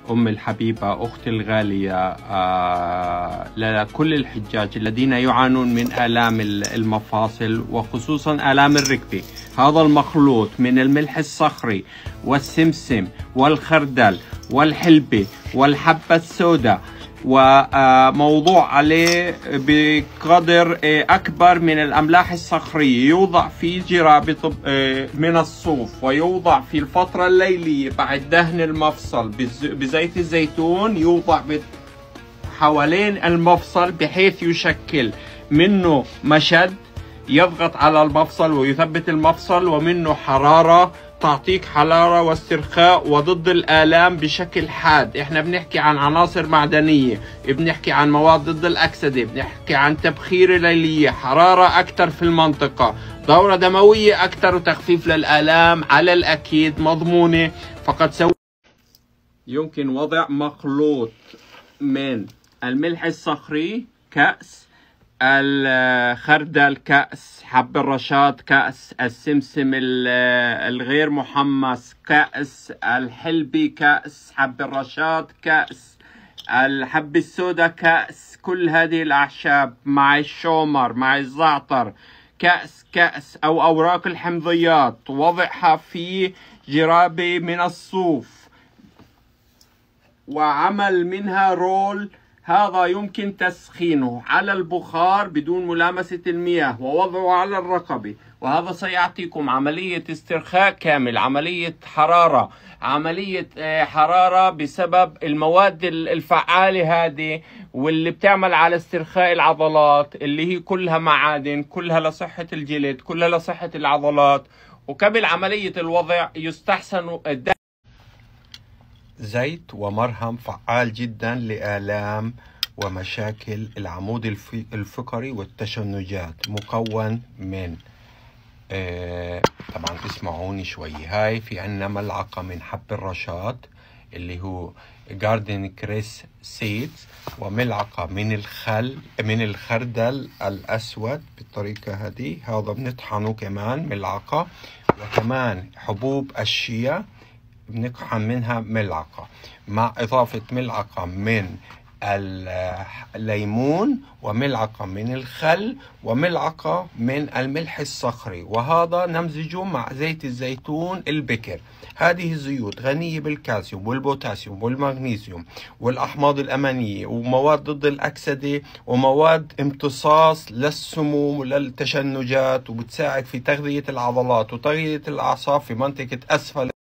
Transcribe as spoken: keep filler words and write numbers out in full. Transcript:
أم الحبيبة أختي الغالية آه لكل الحجاج الذين يعانون من آلام المفاصل وخصوصا آلام الركبة. هذا المخلوط من الملح الصخري والسمسم والخردل والحلبة والحبة السوداء وموضوع عليه بقدر أكبر من الأملاح الصخرية، يوضع في جرابة من الصوف ويوضع في الفترة الليلية بعد دهن المفصل بزيت الزيتون، يوضع حوالين المفصل بحيث يشكل منه مشد يضغط على المفصل ويثبت المفصل، ومنه حرارة تعطيك حرارة واسترخاء وضد الآلام بشكل حاد. احنا بنحكي عن عناصر معدنية، بنحكي عن مواد ضد الأكسدة، بنحكي عن تبخير ليلية، حرارة أكثر في المنطقة، دورة دموية أكثر، وتخفيف للآلام على الأكيد مضمونة. فقد سوى يمكن وضع مخلوط من الملح الصخري كأس، الخردل كأس، حب الرشاد كأس، السمسم الغير محمص كأس، الحلبي كأس، حب الرشاد كأس، الحب السوداء كأس. كل هذه الأعشاب مع الشومر مع الزعتر كأس كأس، أو أوراق الحمضيات، وضعها في جرابة من الصوف وعمل منها رول. هذا يمكن تسخينه على البخار بدون ملامسة المياه ووضعه على الرقبة، وهذا سيعطيكم عملية استرخاء كامل، عملية حرارة، عملية حرارة بسبب المواد الفعالة هذه واللي بتعمل على استرخاء العضلات، اللي هي كلها معادن، كلها لصحة الجلد، كلها لصحة العضلات. وقبل عملية الوضع يستحسن زيت ومرهم فعال جدا لآلام ومشاكل العمود الفقري والتشنجات، مكون من آه طبعا اسمعوني شوي. هاي في عنا ملعقة من حب الرشاد اللي هو جاردن كريس سيدز، وملعقة من الخل من الخردل الأسود بالطريقة هذه، هذا بنطحنه كمان ملعقة، وكمان حبوب الشيا بنطحن منها ملعقة، مع إضافة ملعقة من الليمون وملعقة من الخل وملعقة من الملح الصخري، وهذا نمزجه مع زيت الزيتون البكر. هذه الزيوت غنية بالكالسيوم والبوتاسيوم والمغنيسيوم والأحماض الأمينية ومواد ضد الأكسدة ومواد امتصاص للسموم وللتشنجات، وبتساعد في تغذية العضلات وتغذية الأعصاب في منطقة أسفل